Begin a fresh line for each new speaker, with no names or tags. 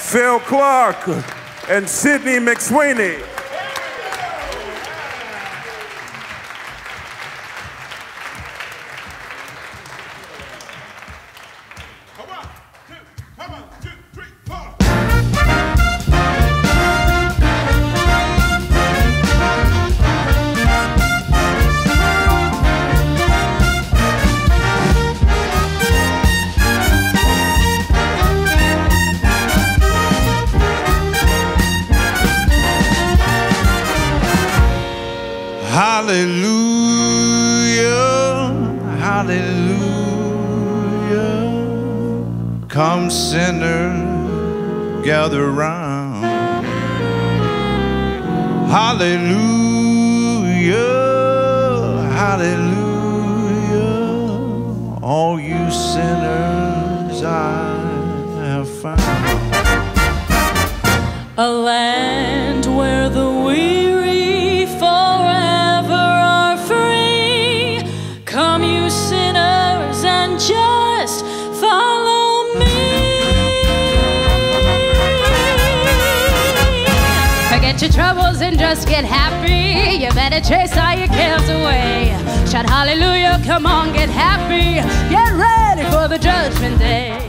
Phil Clark, and Sidney McSweeney.
Hallelujah, hallelujah. Come sinners, gather round. Hallelujah, hallelujah. All you sinners I have found.
A land where the weary forever are free. Come, you sinners, and just follow me. Forget your troubles and just get happy. You better chase all your cares away. Shout hallelujah, come on, get happy. Get ready for the judgment day.